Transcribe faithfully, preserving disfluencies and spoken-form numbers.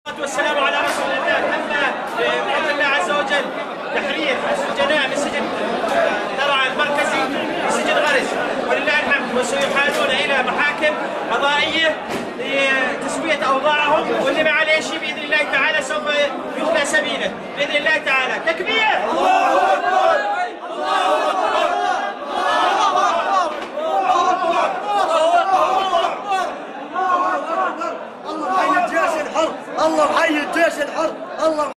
والسلام على رسول الله. تم بفضل الله عز وجل تحرير السجناء من سجن درعا المركزي لسجن غرز ولله الحمد، وسيحالون الى محاكم قضائيه لتسويه اوضاعهم، واللي ما عليه شيء باذن الله تعالى سوف يخلى سبيله باذن الله تعالى. تكبير! الله اكبر! الله اكبر! الله حي الجيش الحر، الله حي الجيش الحر، الله